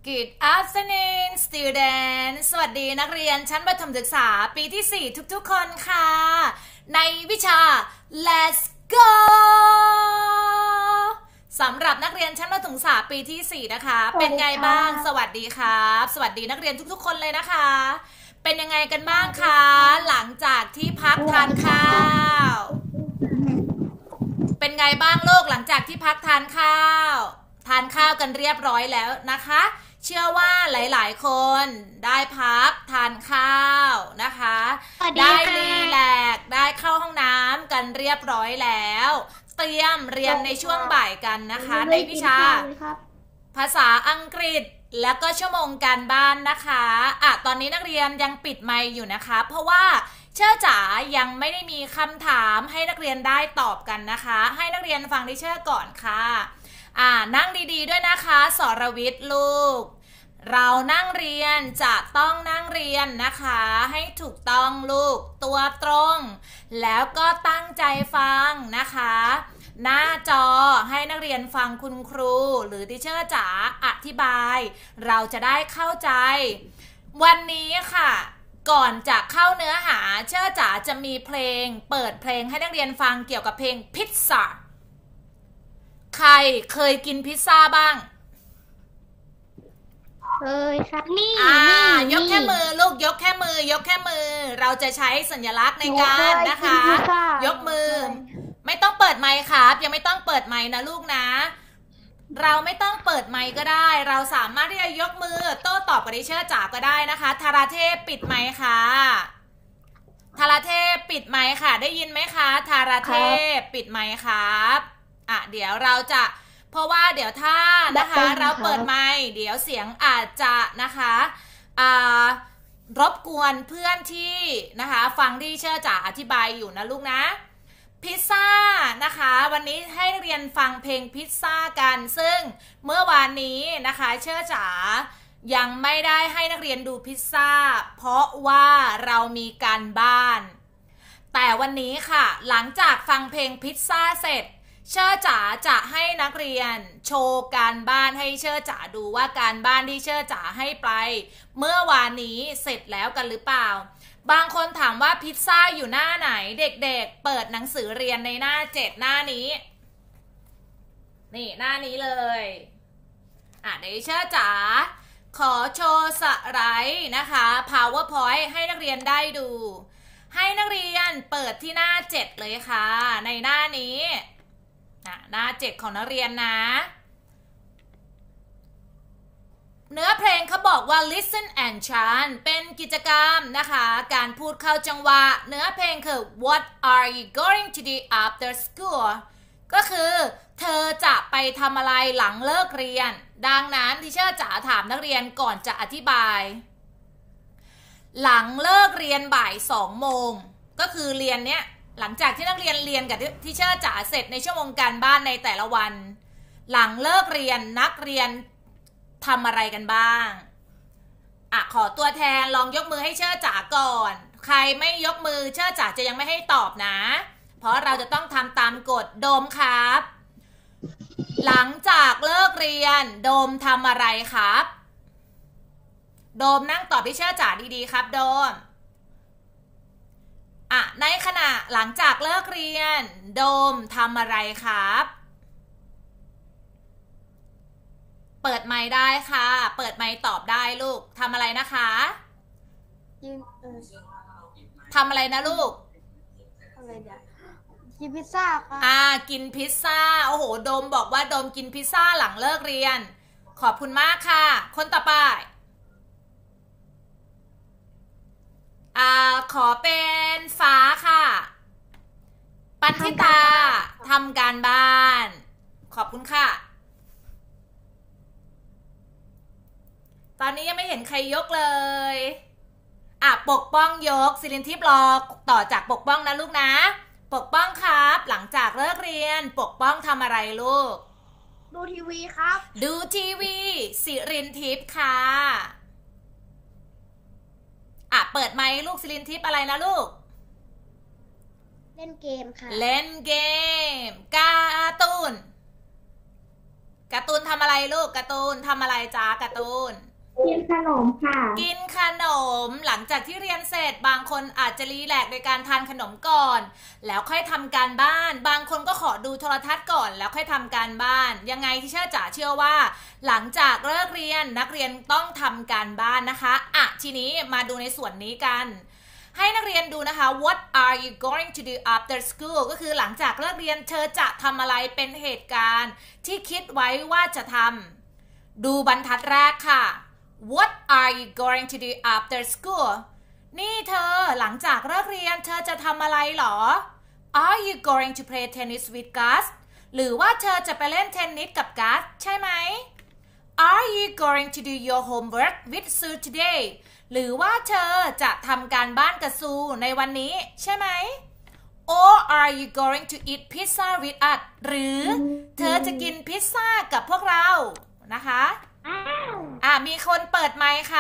Good afternoon student สวัสดีนักเรียนชั้นประถมศึกษาปีที่ 4 ทุกๆคนค่ะในวิชา Let's go สำหรับนักเรียนชั้นประถมศึกษาปีที่ 4 นะคะเป็นไงบ้างสวัสดีครับสวัสดีนักเรียนทุกๆคนเลยนะคะเป็นยังไงกันบ้างคะหลังจากที่พักทานข้าวเป็นไงบ้างลูกหลังจากที่พักทานข้าวกันเรียบร้อยแล้วนะคะเชื่อว่าหลายๆคนได้พักทานข้าวนะคะได้รีแลกซ์ได้เข้าห้องน้ำกันเรียบร้อยแล้วเตรียมเรียนในช่วงบ่ายกันนะคะในวิชาภาษาอังกฤษแล้วก็ชั่วโมงการบ้านนะคะตอนนี้นักเรียนยังปิดไมค์อยู่นะคะเพราะว่าเชื่อจ๋ายังไม่ได้มีคำถามให้นักเรียนได้ตอบกันนะคะให้นักเรียนฟังดิเชอร์ก่อนค่ะนั่งดีๆด้วยนะคะสรวิทย์ลูกเรานั่งเรียนจะต้องนั่งเรียนนะคะให้ถูกต้องลูกตัวตรงแล้วก็ตั้งใจฟังนะคะหน้าจอให้นักเรียนฟังคุณครูหรือทิเชอร์จ๋าอธิบายเราจะได้เข้าใจวันนี้ค่ะก่อนจะเข้าเนื้อหาเชื่อจ๋าจะมีเปิดเพลงให้นักเรียนฟังเกี่ยวกับเพลงพิซซ่าใครเคยกินพิซซ่าบ้างเคยครับนี่ยกแค่มือลูกยกแค่มืเราจะใช้สัญลักษณ์ในการนะคะยกมือไม่ต้องเปิดไมค์ครับยังไม่ต้องเปิดไมค์นะลูกนะเราไม่ต้องเปิดไมค์ก็ได้เราสามารถที่จะยกมือโต้ตอบกับดิเชอร์จ๋าก็ได้นะคะธาราเทพปิดไมค์ค่ะธาราเทพปิดไมค์ค่ะได้ยินไหมคะธาราเทพปิดไมค์ครับเดี๋ยวเราจะเพราะว่าเดี๋ยวถ้านะคะเราเปิดไมค์เดี๋ยวเสียงอาจจะนะคะรบกวนเพื่อนที่นะคะฟังที่เชื่อจ๋าอธิบายอยู่นะลูกนะพิซซ่านะคะวันนี้ให้นักเรียนฟังเพลงพิซซ่ากันซึ่งเมื่อวานนี้นะคะเชื่อจ๋ายังไม่ได้ให้นักเรียนดูพิซซ่าเพราะว่าเรามีการบ้านแต่วันนี้ค่ะหลังจากฟังเพลงพิซซ่าเสร็จเชอร์จ๋าจะให้นักเรียนโชว์การบ้านให้เชอร์จ๋าดูว่าการบ้านที่เชอร์จ๋าให้ไปเมื่อวานนี้เสร็จแล้วกันหรือเปล่าบางคนถามว่าพิซซ่าอยู่หน้าไหนเด็กๆเปิดหนังสือเรียนในหน้า7หน้านี้นี่หน้านี้เลยเดี๋ยวเชอร์จ๋าขอโชว์สไลด์นะคะ PowerPoint ให้นักเรียนได้ดูให้นักเรียนเปิดที่หน้า7เลยค่ะในหน้านี้หน้า7ของนักเรียนนะเนื้อเพลงเขาบอกว่า listen and chant เป็นกิจกรรมนะคะการพูดเข้าจังหวะเนื้อเพลงคือ what are you going to do after school ก็คือเธอจะไปทำอะไรหลังเลิกเรียนดังนั้นที่เชอร์จ๋าถามนักเรียนก่อนจะอธิบายหลังเลิกเรียนบ่าย2 โมงก็คือเรียนเนี้ยหลังจากที่นักเรียนเรียนกับที่เชอร์จ๋าเสร็จในชั่วโมงการบ้านในแต่ละวันหลังเลิกเรียนนักเรียนทำอะไรกันบ้างขอตัวแทนลองยกมือให้เชอร์จ๋าก่อนใครไม่ยกมือเชอร์จ๋าจะยังไม่ให้ตอบนะเพราะเราจะต้องทำตามกฎโดมครับหลังจากเลิกเรียนโดมทำอะไรครับโดมนั่งตอบที่เชอร์จ๋าดีๆครับโดมในขณะหลังจากเลิกเรียนโดมทำอะไรครับเปิดไมค์ได้ค่ะเปิดไมค์ตอบได้ลูกทำอะไรนะคะทำอะไรนะลูกอะไรเนี่ยกินพิซซ่าค่ะกินพิซซ่าโอ้โหโดมบอกว่าโดมกินพิซซ่าหลังเลิกเรียนขอบคุณมากค่ะคนต่อไปขอเป็นฟ้าค่ะปันธิตาทำการบ้านขอบคุณค่ะตอนนี้ยังไม่เห็นใครยกเลยปกป้องยกศิรินทิพย์รอต่อจากปกป้องนะลูกนะปกป้องครับหลังจากเลิกเรียนปกป้องทำอะไรลูกดูทีวีครับดูทีวีศิรินทิพย์ค่ะเปิดไมค์ลูกศิรินทิพย์อะไรนะลูกเล่นเกมค่ะเล่นเกมการ์ตูนการ์ตูนทำอะไรลูกการ์ตูนทำอะไรจ้าการ์ตูนกินขนมค่ะกินขนมหลังจากที่เรียนเสร็จบางคนอาจจะรีแลกซ์โดยการทานขนมก่อนแล้วค่อยทำการบ้านบางคนก็ขอดูโทรทัศน์ก่อนแล้วค่อยทำการบ้านยังไงที่จ๋าเชื่อว่าหลังจากเลิกเรียนนักเรียนต้องทำการบ้านนะคะทีนี้มาดูในส่วนนี้กันให้นักเรียนดูนะคะ What are you going to do after school ก็คือหลังจากเลิกเรียนเธอจะทำอะไรเป็นเหตุการณ์ที่คิดไว้ว่าจะทำดูบรรทัดแรกค่ะ What are you going to do after school นี่เธอหลังจากเลิกเรียนเธอจะทำอะไรหรอ Are you going to play tennis with Gus หรือว่าเธอจะไปเล่นเทนนิสกับกัสใช่ไหม Are you going to do your homework with Sue today หรือว่าเธอจะทำการบ้านกับซูในวันนี้ใช่ไหม Or are you going to eat pizza with us หรือเธอจะกินพิซซ่ากับพวกเรานะคะมีคนเปิดไมค์ค่ะ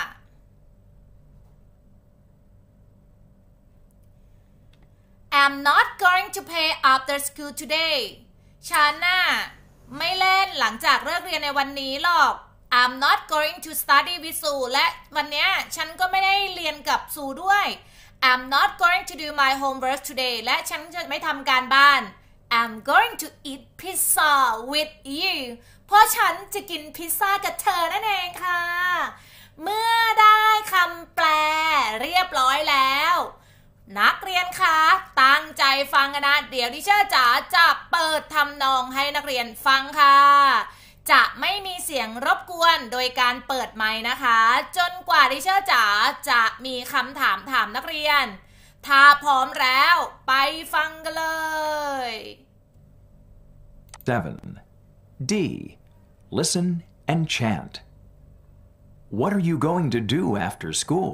I'm not going to play after school today ฉันน่ะไม่เล่นหลังจากเลิกเรียนในวันนี้หรอก I'm not going to study with Sue และวันนี้ฉันก็ไม่ได้เรียนกับซูด้วย I'm not going to do my homework today และฉันจะไม่ทำการบ้าน I'm going to eat pizza with you เพราะฉันจะกินพิซซ่ากับเธอนั่นเองค่ะเมื่อได้คำแปลเรียบร้อยแล้วนักเรียนคะตั้งใจฟังกันนะเดี๋ยวดิเชอร์จ๋าจะเปิดทำนองให้นักเรียนฟังค่ะจะไม่มีเสียงรบกวนโดยการเปิดไมค์นะคะจนกว่าดิเชอร์จ๋าจะมีคำถามนักเรียนถ้าพร้อมแล้วไปฟังกันเลย 7. D. Listen and chant. What are you going to do after school?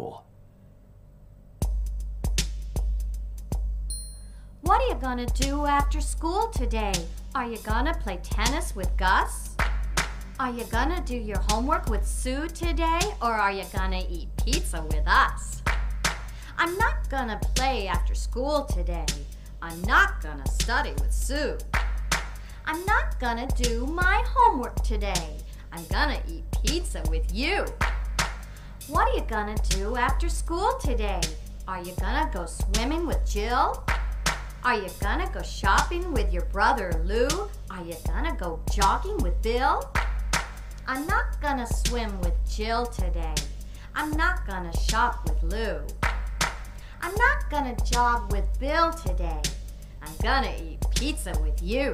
What are you gonna do after school today? Are you gonna play tennis with Gus? Are you gonna do your homework with Sue today? Or are you gonna eat pizza with us? I'm not gonna play after school today. I'm not gonna study with Sue. I'm not gonna do my homework today. I'm gonna eat pizza with you. What are you gonna do after school today? Are you gonna go swimming with Jill? Are you gonna go shopping with your brother Lou? Are you gonna go jogging with Bill? I'm not gonna swim with Jill today. I'm not gonna shop with Lou. I'm not gonna jog with Bill today. I'm gonna eat pizza with you.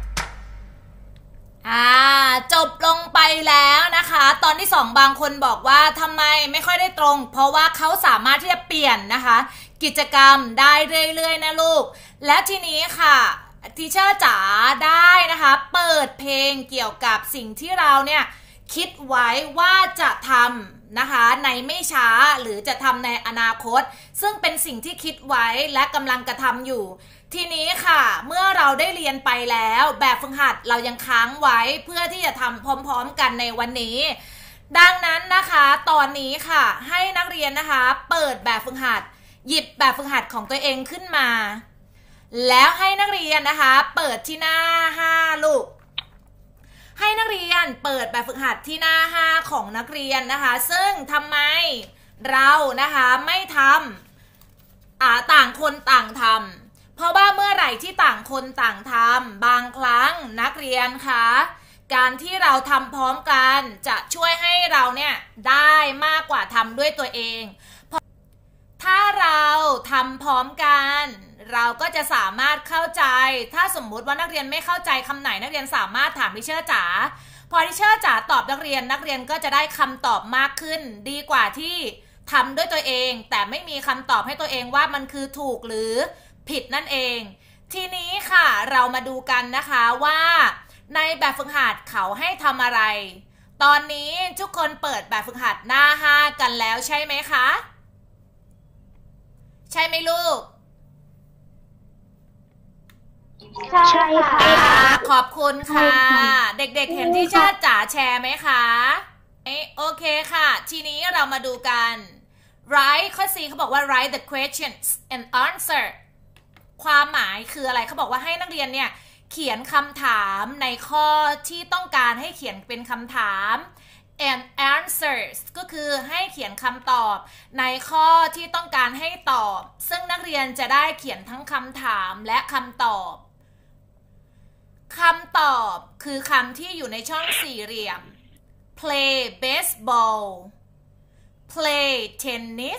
จบลงไปแล้วนะคะตอนที่2บางคนบอกว่าทำไมไม่ค่อยได้ตรงเพราะว่าเขาสามารถที่จะเปลี่ยนนะคะกิจกรรมได้เรื่อยๆนะลูกและทีนี้ค่ะทีเชอร์จ๋าได้นะคะเปิดเพลงเกี่ยวกับสิ่งที่เราเนี่ยคิดไว้ว่าจะทำนะคะในไม่ช้าหรือจะทำในอนาคตซึ่งเป็นสิ่งที่คิดไว้และกำลังกระทำอยู่ทีนี้ค่ะเมื่อเราได้เรียนไปแล้วแบบฝึกหัดเรายังค้างไว้เพื่อที่จะทำพร้อมๆกันในวันนี้ดังนั้นนะคะตอนนี้ค่ะให้นักเรียนนะคะเปิดแบบฝึกหัดหยิบแบบฝึกหัดของตัวเองขึ้นมาแล้วให้นักเรียนนะคะเปิดที่หน้า5ลูกให้นักเรียนเปิดแบบฝึกหัดที่หน้า5ของนักเรียนนะคะซึ่งทำไมเรานะคะไม่ทำต่างคนต่างทำเพราะว่าเมื่อไหร่ที่ต่างคนต่างทำบางครั้งนักเรียนคะการที่เราทำพร้อมกันจะช่วยให้เราเนี่ยได้มากกว่าทำด้วยตัวเองถ้าเราทำพร้อมกันเราก็จะสามารถเข้าใจถ้าสมมุติว่านักเรียนไม่เข้าใจคำไหนนักเรียนสามารถถามทิเชอร์จ๋าพอทิเชอร์จ๋าตอบนักเรียนก็จะได้คำตอบมากขึ้นดีกว่าที่ทำด้วยตัวเองแต่ไม่มีคำตอบให้ตัวเองว่ามันคือถูกหรือผิดนั่นเองทีนี้ค่ะเรามาดูกันนะคะว่าในแบบฝึกหัดเขาให้ทำอะไรตอนนี้ทุกคนเปิดแบบฝึกหัดหน้า5กันแล้วใช่ไหมคะใช่ไหมลูกใช่ค่ะขอบคุณค่ะเด็กๆเห็นที่ชาติจ๋าแชร์ไหมคะโอเคค่ะทีนี้เรามาดูกัน write ข้อ 4 เขาบอกว่า write the questions and answer ความหมายคืออะไรเขาบอกว่าให้นักเรียนเนี่ยเขียนคำถามในข้อที่ต้องการให้เขียนเป็นคำถาม and answers ก็คือให้เขียนคำตอบในข้อที่ต้องการให้ตอบซึ่งนักเรียนจะได้เขียนทั้งคำถามและคำตอบคำตอบคือคำที่อยู่ในช่องสี่เหลี่ยม play baseball play tennis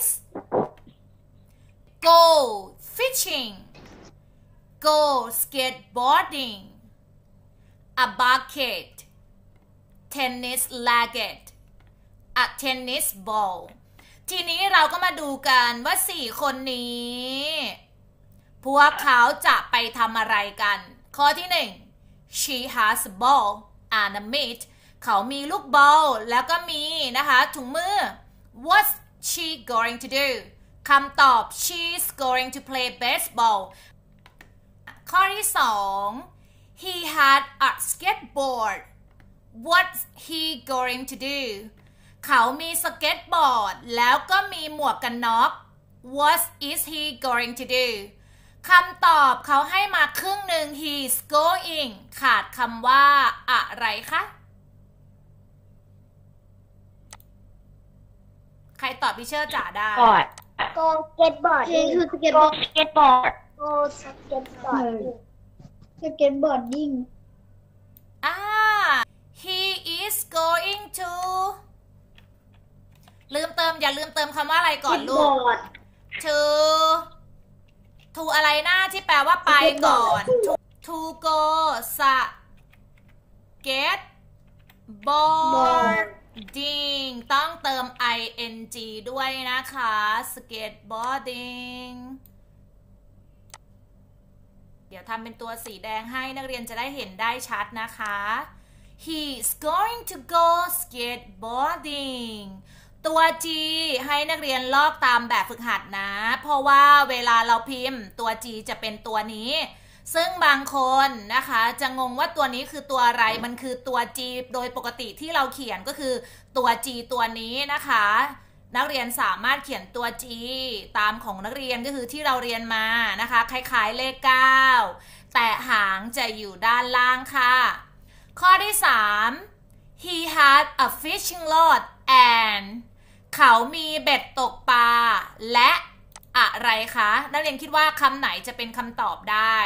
go fishing go skateboarding a bucket tennis racket a tennis ball ทีนี้เราก็มาดูกันว่า4คนนี้พวกเขาจะไปทำอะไรกันข้อที่1 she has a ball and a mitt เขามีลูกบอลแล้วก็มีนะคะถุงมือ what's she going to do คำตอบ she's going to play baseball ข้อที่2 he had a skateboard what's he going to do เขามีสเก็ตบอร์ดแล้วก็มีหมวกกันน็อก what is he going to do คำตอบเขาให้มาครึ่งหนึ่ง he's going ขาดคำว่าอะไรคะใครตอบพี่เชอร์จ๋าได้โกสเก็ตบอร์ดคือสเก็ตบอร์ดโกสเก็ตบอร์ดสเก็ตบอร์ดดิ้ง he is going to อย่าลืมเติมคำว่าอะไรก่อนลูก to อะไรหน้าที่แปลว่าไปก่อน to go skateboarding ต้องเติม ing ด้วยนะคะ skateboarding เดี๋ยวทำเป็นตัวสีแดงให้นักเรียนจะได้เห็นได้ชัดนะคะ He's going to go skateboarding ตัว G ให้นักเรียนลอกตามแบบฝึกหัดนะเพราะว่าเวลาเราพิมพ์ตัว G จะเป็นตัวนี้ซึ่งบางคนนะคะจะงงว่าตัวนี้คือตัวอะไรมันคือตัว G โดยปกติที่เราเขียนก็คือตัว G ตัวนี้นะคะนักเรียนสามารถเขียนตัว G ตามของนักเรียนก็คือที่เราเรียนมานะคะคล้ายๆเลข9แต่หางจะอยู่ด้านล่างค่ะข้อที่3 he had a fishing rod and เขามีเบ็ดตกปลาและอะไรคะนักเรียนคิดว่าคำไหนจะเป็นคำตอบได้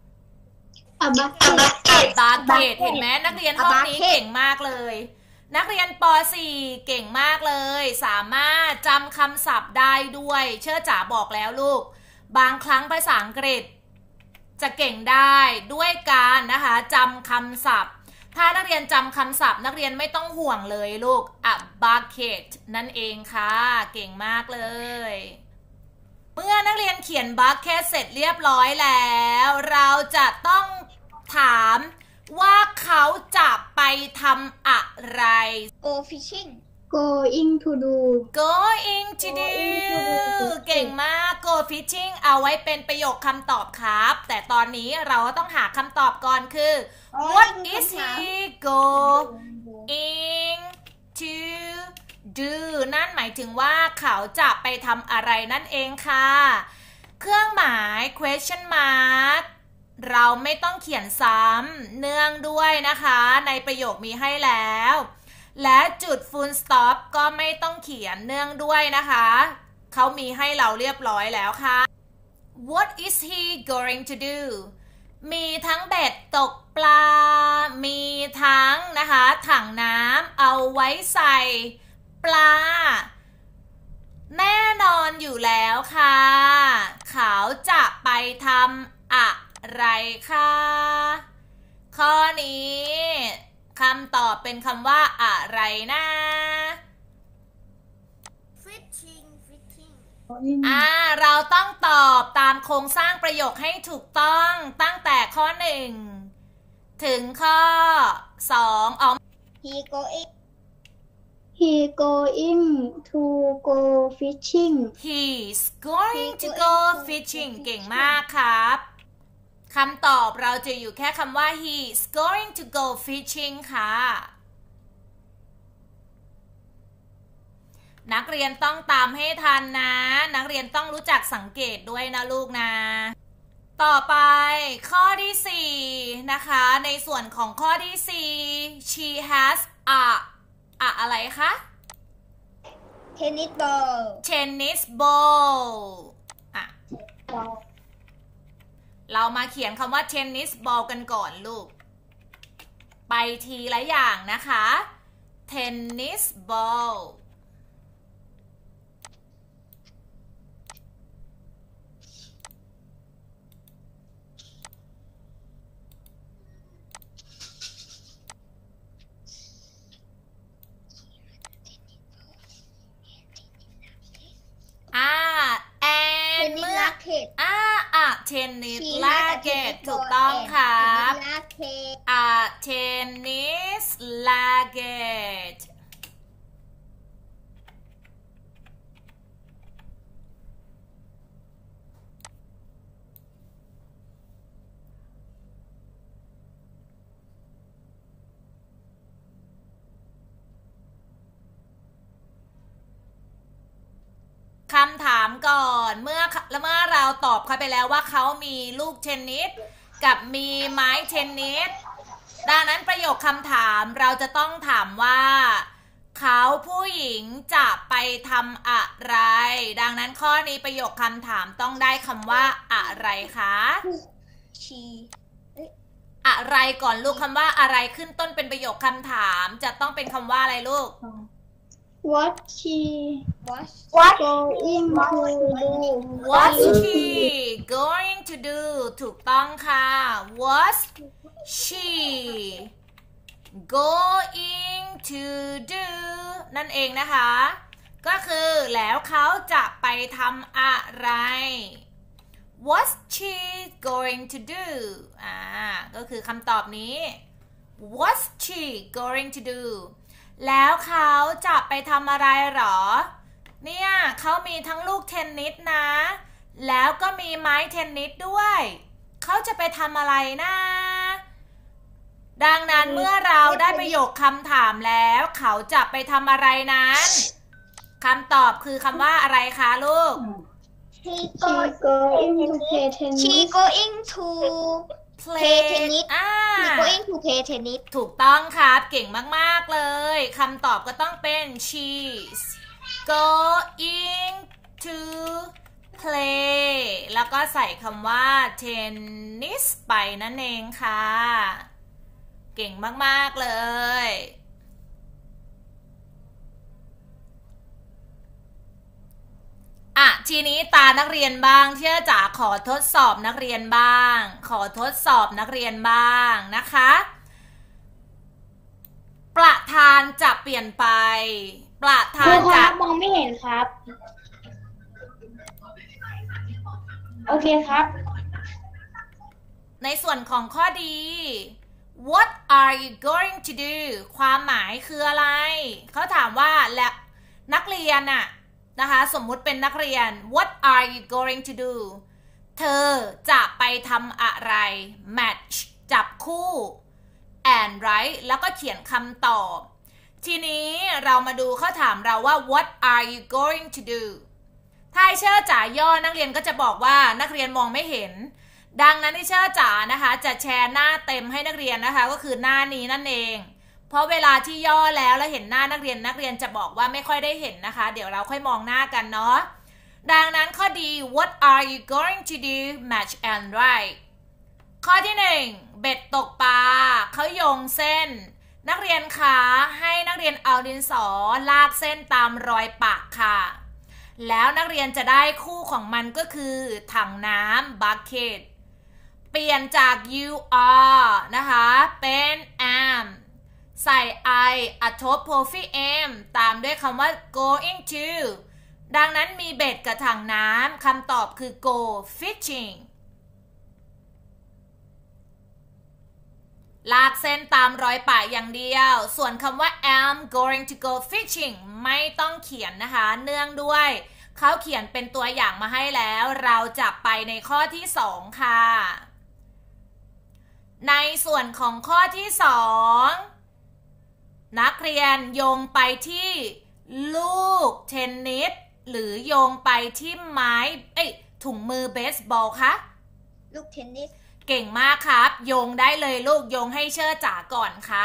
bucket เห็นไหมนักเรียนห้องนี้เก่งมากเลยนักเรียนป .4 เก่งมากเลยสามารถจำคำศัพท์ได้ด้วยเชื่อจ๋าบอกแล้วลูกบางครั้งภาษาอังกฤษจะเก่งได้ด้วยการนะคะจำคำศัพท์ถ้านักเรียนจำคำศัพท์นักเรียนไม่ต้องห่วงเลยลูก a bucket นั่นเองค่ะเก่งมากเลยเมื่อนักเรียนเขียน bucket เสร็จเรียบร้อยแล้วเราจะต้องถามว่าเขาจะไปทำอะไร go fishing going to do เก่งมาก go fishing เอาไว้เป็นประโยคคำตอบครับแต่ตอนนี้เราต้องหาคำตอบก่อนคือ what is he going to do นั่นหมายถึงว่าเขาจะไปทำอะไรนั่นเองค่ะเครื่องหมาย question mark เราไม่ต้องเขียนซ้ำเนื่องด้วยนะคะในประโยคมีให้แล้วและจุด full stop ก็ไม่ต้องเขียนเนื่องด้วยนะคะเขามีให้เราเรียบร้อยแล้วค่ะ What is he going to do มีทั้งเบ็ดตกปลามีทั้งนะคะถังน้ำเอาไว้ใส่ปลาแน่นอนอยู่แล้วค่ะเขาจะไปทำอะไรคะข้อนี้คำตอบเป็นคำว่าอะไรนะ fishing เราต้องตอบตามโครงสร้างประโยคให้ถูกต้องตั้งแต่ข้อ1ถึงข้อ2 he going to go fishing he's going to go fishing เก่งมากครับคำตอบเราจะอยู่แค่คำว่า he's going to go fishing ค่ะนักเรียนต้องตามให้ทันนะนักเรียนต้องรู้จักสังเกตด้วยนะลูกนะต่อไปข้อที่4นะคะในส่วนของข้อที่4 she hasอะไรคะ tennis ball tennis ball เรามาเขียนคำว่า tennis ball กันก่อนลูกไปทีละอย่างนะคะ tennis ball and เมื่อtennis racket ถูกต้องค่ะtennis racket คำถามก่อนเมื่อเราตอบเขาไปแล้วว่าเขามีลูกเทนนิสกับมีไม้เทนนิสดังนั้นประโยคคำถามเราจะต้องถามว่าเขาผู้หญิงจะไปทำอะไรดังนั้นข้อนี้ประโยคคำถามต้องได้คำว่าอะไรคะอะไรก่อนลูกคำว่าอะไรขึ้นต้นเป็นประโยคคำถามจะต้องเป็นคำว่าอะไรลูก What she going to do ถูกต้องค่ะ What she going to do นั่นเองนะคะก็คือแล้วเขาจะไปทำอะไร What's she going to do ก็คือคำตอบนี้ What's she going to doแล้วเขาจะไปทำอะไรหรอเนี่ยเขามีทั้งลูกเทนนิสนะแล้วก็มีไม้เทนนิสด้วยเขาจะไปทำอะไรนะดังนั้นเมื่อเราได้ประโยคคำถามแล้วเขาจะไปทำอะไรนั้นคำตอบคือคำว่าอะไรคะลูก She going to play tennis She going to play tennis She going to play tennis ถูกต้องครับเก่งมากๆเลยคำตอบก็ต้องเป็น she's going to play แล้วก็ใส่คำว่า tennis ไปนั่นเองค่ะเก่งมากๆเลยทีนี้ตานักเรียนบ้างที่จ๋าขอทดสอบนักเรียนบ้างขอทดสอบนักเรียนบ้างนะคะประธานจะเปลี่ยนไปประธานจะมองไม่เห็นครับโอเคครับในส่วนของข้อดี What are you going to do ความหมายคืออะไรเขาถามว่าและนักเรียนนะคะสมมุติเป็นนักเรียน What are you going to do เธอจะไปทำอะไร match จับคู่ and write แล้วก็เขียนคำตอบทีนี้เรามาดูเขาถามเราว่า What are you going to do ถ้าเชื่อจ๋าย่อนักเรียนก็จะบอกว่านักเรียนมองไม่เห็นดังนั้นที่เชื่อจ๋านะคะจะแชร์หน้าเต็มให้นักเรียนนะคะก็คือหน้านี้นั่นเองเพราะเวลาที่ย่อแล้วเห็นหน้านักเรียนจะบอกว่าไม่ค่อยได้เห็นนะคะเดี๋ยวเราค่อยมองหน้ากันเนาะดังนั้นข้อดี What are you going to do match and write ข้อที่1เบ็ดตกปลาเขาโยงเส้นนักเรียนคะให้นักเรียนเอาดินสอลากเส้นตามรอยปากค่ะแล้วนักเรียนจะได้คู่ของมันก็คือถังน้ำ bucket เปลี่ยนจาก you are นะคะเป็น amใส่ I apostrophe m ตามด้วยคำว่า going to ดังนั้นมีเบ็ดกับถังน้ำคำตอบคือ go fishing ลากเส้นตามรอยปากอย่างเดียวส่วนคำว่า am going to go fishing ไม่ต้องเขียนนะคะเนื่องด้วยเขาเขียนเป็นตัวอย่างมาให้แล้วเราจะไปในข้อที่2ค่ะในส่วนของข้อที่2นักเรียนโยงไปที่ลูกเทนนิสหรือโยงไปที่ไม้ถุงมือเบสบอลคะลูกเทนนิสเก่งมากครับโยงได้เลยลูกโยงให้เชิดจ๋าก่อนค่ะ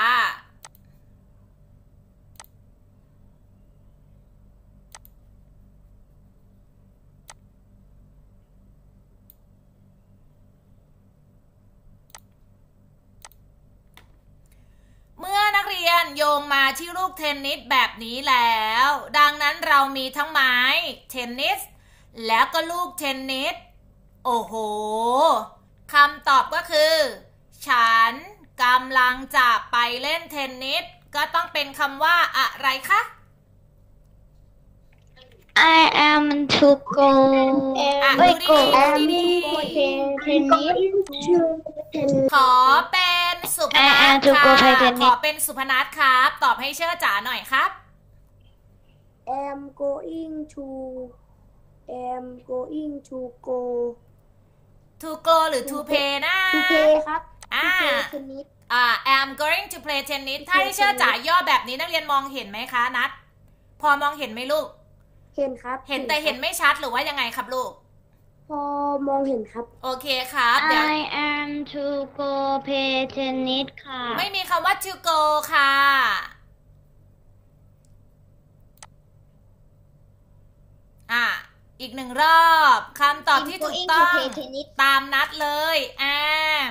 เมื่อนักเรียนโยงมาที่ลูกเทนนิสแบบนี้แล้วดังนั้นเรามีทั้งไม้เทนนิสแล้วก็ลูกเทนนิสโอ้โหคำตอบก็คือฉันกำลังจะไปเล่นเทนนิสก็ต้องเป็นคำว่าอะไรคะ I am to go ดูดีขอเป็นสุพนัทค่ะขอเป็นสุพนัทครับตอบให้เชื่อจ๋าหน่อยครับ am going to go to go หรือ to play นะ to play ครับ I'm going to play tennis ถ้าให้เชื่อจ๋าย่อแบบนี้นักเรียนมองเห็นไหมคะนัทพอมองเห็นไหมลูกเห็นครับเห็นแต่เห็นไม่ชัดหรือว่ายังไงครับลูกพอมองเห็นครับโอเคครับ I am to go play tennis ค่ะไม่มีคำว่า to go ค่ะอีกหนึ่งรอบคำตอบที่ถูกต้องตามนัดเลย am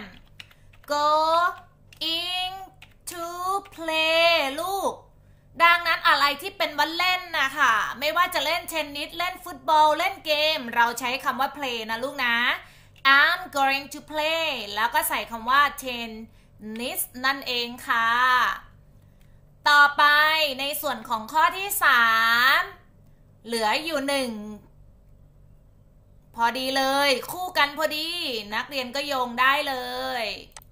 going to play ลูกดังนั้นอะไรที่เป็นว่าเล่นนะคะไม่ว่าจะเล่นเทนนิสเล่นฟุตบอลเล่นเกมเราใช้คำว่า play นะลูกนะ I'm going to play แล้วก็ใส่คำว่า tennis นั่นเองค่ะต่อไปในส่วนของข้อที่3เหลืออยู่1พอดีเลยคู่กันพอดีนักเรียนก็โยงได้เลย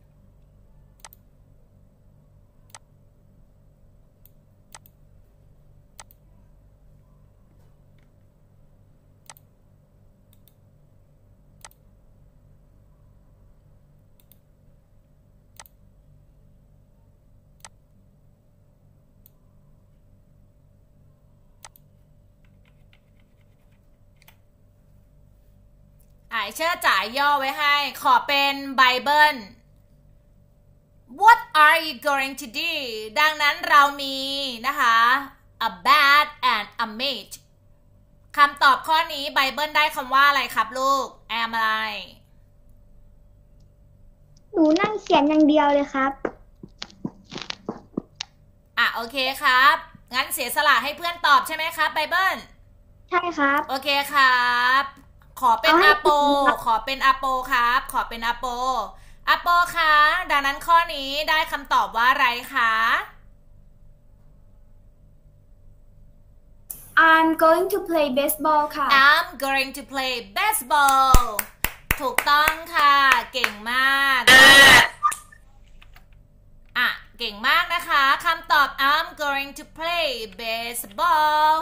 เชื่อจ่ายย่อไว้ให้ขอเป็นไบเบิล What are you going to do ดังนั้นเรามีนะคะ a bat and a mate คำตอบข้อนี้ไบเบิลได้คำว่าอะไรครับลูก am อะไรหนูนั่งเขียนอย่างเดียวเลยครับโอเคครับงั้นเสียสละให้เพื่อนตอบใช่ไหมครับไบเบิลใช่ครับโอเคครับขอเป็นอาโปขอเป็นอาโปครับขอเป็นอาโปอาโปคะดังนั้นข้อนี้ได้คำตอบว่าอะไรคะ I'm going to play baseball ค่ะ I'm going to play baseball ถูกต้องค่ะเก่งมากเก่งมากนะคะคำตอบ I'm going to play baseball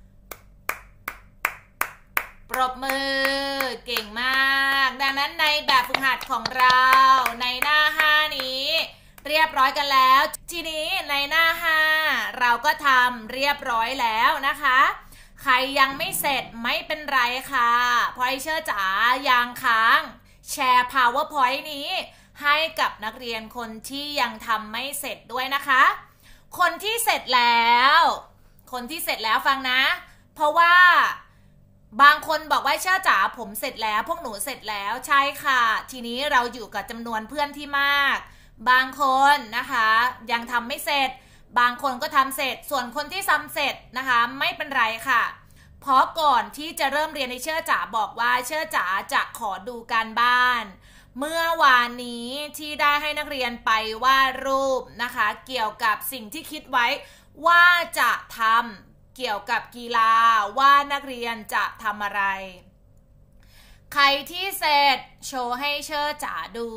ปรบมือเก่งมากดังนั้นในแบบฝึกหัดของเราในหน้า5นี้เรียบร้อยกันแล้วทีนี้ในหน้า5เราก็ทำเรียบร้อยแล้วนะคะใครยังไม่เสร็จไม่เป็นไรค่ะพอยเชอร์จ๋ายังค้างแชร์ PowerPoint นี้ให้กับนักเรียนคนที่ยังทำไม่เสร็จด้วยนะคะคนที่เสร็จแล้วฟังนะเพราะว่าบางคนบอกว่าเชื่อจ๋าผมเสร็จแล้วพวกหนูเสร็จแล้วใช่ค่ะทีนี้เราอยู่กับจำนวนเพื่อนที่มากบางคนนะคะยังทำไม่เสร็จบางคนก็ทำเสร็จส่วนคนที่ทำเสร็จนะคะไม่เป็นไรค่ะเพราะก่อนที่จะเริ่มเรียนในเชื่อจ๋าบอกว่าเชื่อจ๋าจะขอดูการบ้านเมื่อวานนี้ที่ได้ให้นักเรียนไปวาดรูปนะคะเกี่ยวกับสิ่งที่คิดไว้ว่าจะทำเกี่ยวกับกีฬาว่านักเรียนจะทำอะไรใครที่เสร็จโชว์ให้เชิดจ๋าดู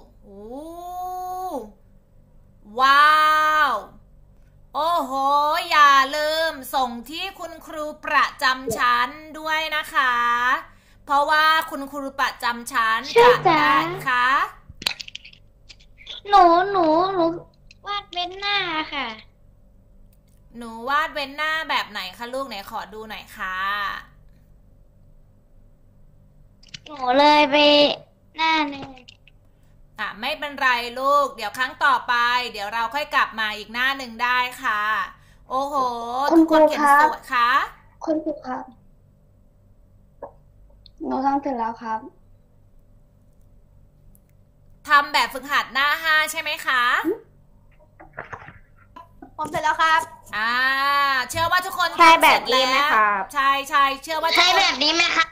ว้าวโอ้โหอย่าลืมส่งที่คุณครูประจำชั้นด้วยนะคะเพราะว่าคุณครูประจำชั้นจะได้ค่ะหนูวาดเว้นหน้าค่ะหนูวาดเว้นหน้าแบบไหนคะลูกไหนขอดูหน่อยค่ะหนูเลยไปแน่ไม่เป็นไรลูกเดี๋ยวครั้งต่อไปเดี๋ยวเราค่อยกลับมาอีกหน้าหนึ่งได้ค่ะโอ้โหทุกคนเขียนสวยค่ะคุณครูครับหนูทำเสร็จแล้วครับทำแบบฝึกหัดหน้า5ใช่ไหมคะผมเสร็จแล้วครับเชื่อว่าทุกคนใช่แบบนี้ไหมครับใช่เชื่อว่าใช่แบบนี้ไหมคะ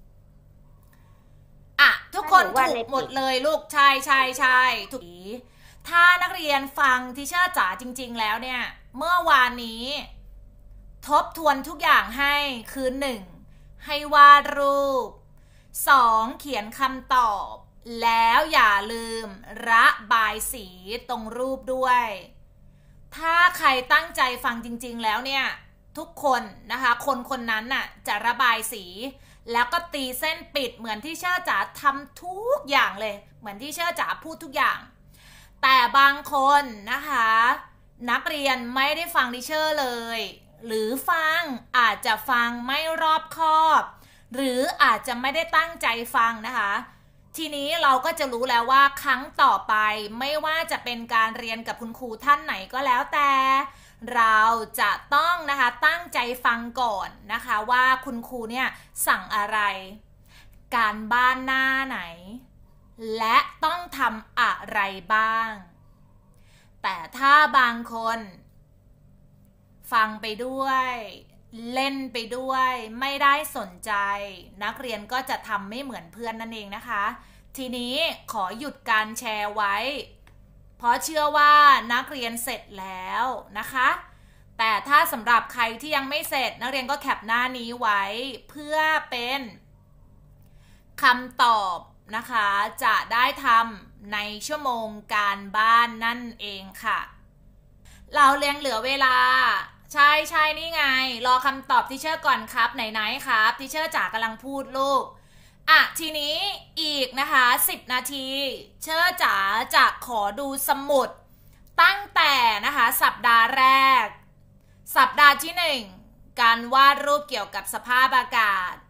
ทุกคนถูกหมดเลยลูกใช่ถูกถ้านักเรียนฟังทิเชอร์จ๋าจริงๆแล้วเนี่ยเมื่อวานนี้ทบทวนทุกอย่างให้คือ1ให้วาดรูป2เขียนคำตอบแล้วอย่าลืมระบายสีตรงรูปด้วยถ้าใครตั้งใจฟังจริงๆแล้วเนี่ยทุกคนนะคะคนนั้นน่ะจะระบายสีแล้วก็ตีเส้นปิดเหมือนที่เชอร์จ๋าทำทุกอย่างเลยเหมือนที่เชอร์จ๋าพูดทุกอย่างแต่บางคนนะคะนักเรียนไม่ได้ฟังทิเชอร์เลยหรือฟังอาจจะฟังไม่รอบคอบหรืออาจจะไม่ได้ตั้งใจฟังนะคะทีนี้เราก็จะรู้แล้วว่าครั้งต่อไปไม่ว่าจะเป็นการเรียนกับคุณครูท่านไหนก็แล้วแต่เราจะต้องนะคะตั้งใจฟังก่อนนะคะว่าคุณครูเนี่ยสั่งอะไรการบ้านหน้าไหนและต้องทำอะไรบ้างแต่ถ้าบางคนฟังไปด้วยเล่นไปด้วยไม่ได้สนใจนักเรียนก็จะทำไม่เหมือนเพื่อนนั่นเองนะคะทีนี้ขอหยุดการแชร์ไว้เพราะเชื่อว่านักเรียนเสร็จแล้วนะคะแต่ถ้าสำหรับใครที่ยังไม่เสร็จนักเรียนก็แคปหน้านี้ไว้เพื่อเป็นคำตอบนะคะจะได้ทำในชั่วโมงการบ้านนั่นเองค่ะเราเรียงเหลือเวลาใช่นี่ไงรอคำตอบทิเชอร์ก่อนครับไหนครับทิเชอร์จ๋ากำลังพูดลูกทีนี้อีกนะคะ10 นาทีเชอร์จ๋าจะขอดูสมุดตั้งแต่นะคะสัปดาห์แรกสัปดาห์ที่1การวาดรูปเกี่ยวกับสภาพอากาศ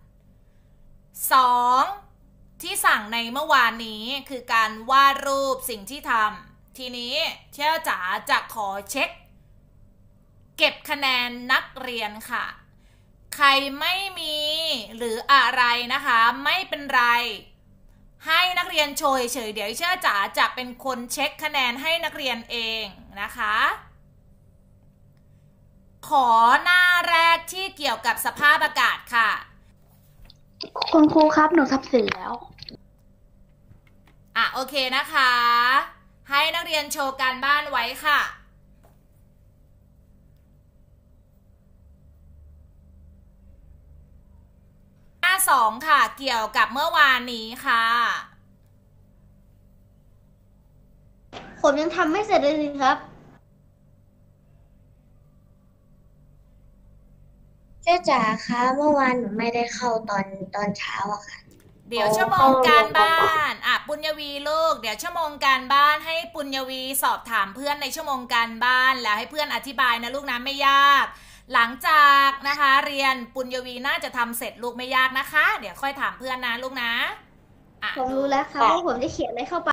2ที่สั่งในเมื่อวานนี้คือการวาดรูปสิ่งที่ทำทีนี้เชอร์จ๋าจะขอเช็คเก็บคะแนนนักเรียนค่ะใครไม่มีหรืออะไรนะคะไม่เป็นไรให้นักเรียนโชยเฉยเดี๋ยวเชอร์จ๋าจะเป็นคนเช็คคะแนนให้นักเรียนเองนะคะขอหน้าแรกที่เกี่ยวกับสภาพอากาศค่ะคุณครูครับหนูทำเสร็จแล้วโอเคนะคะให้นักเรียนโชว์การบ้านไว้ค่ะหน้า2ค่ะเกี่ยวกับเมื่อวานนี้ค่ะผมยังทำไม่เสร็จเลยครับเจ๊จ๋าคะเมื่อวานหนูไม่ได้เข้าตอนเช้าอะค่ะเดี๋ยวชั่วโมงการบ้านปุญญวีลูกเดี๋ยวชั่วโมงการบ้านให้ปุญญวีสอบถามเพื่อนในชั่วโมงการบ้านแล้วให้เพื่อนอธิบายนะลูกนะไม่ยากหลังจากนะคะเรียนปุญญวีน่าจะทำเสร็จลูกไม่ยากนะคะเดี๋ยวค่อยถามเพื่อนนะลูกนะผมรู้แล้วค่ะว่าผมจะเขียนอะไรเข้าไป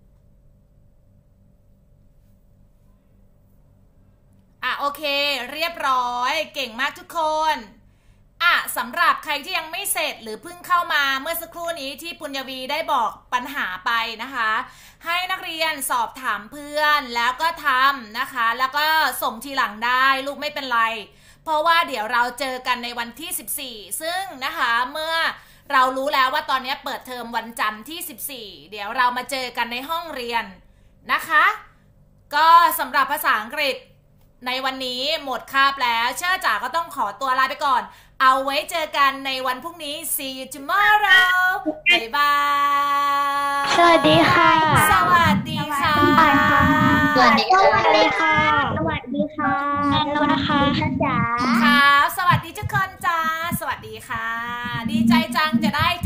โอเคเรียบร้อยเก่งมากทุกคนสำหรับใครที่ยังไม่เสร็จหรือเพิ่งเข้ามาเมื่อสักครู่นี้ที่ปุญญวีได้บอกปัญหาไปนะคะให้นักเรียนสอบถามเพื่อนแล้วก็ทำนะคะแล้วก็ส่งทีหลังได้ลูกไม่เป็นไรเพราะว่าเดี๋ยวเราเจอกันในวันที่14ซึ่งนะคะเมื่อเรารู้แล้วว่าตอนนี้เปิดเทอมวันจันทร์ที่14เดี๋ยวเรามาเจอกันในห้องเรียนนะคะก็สำหรับภาษาอังกฤษในวันนี้หมดคาบแล้วเชื่อจ๋าก็ต้องขอตัวลาไปก่อนเอาไว้เจอกันในวันพรุ่งนี้ See you tomorrow บ๊ายบายสวัสดีค่ะสวัสดีค่ะสวัสดีค่ะสวัสดีค่ะสวัสดีค่ะจ๋าค่ะสวัสดีทุกคนจ้าสวัสดีค่ะดีใจจังจะได้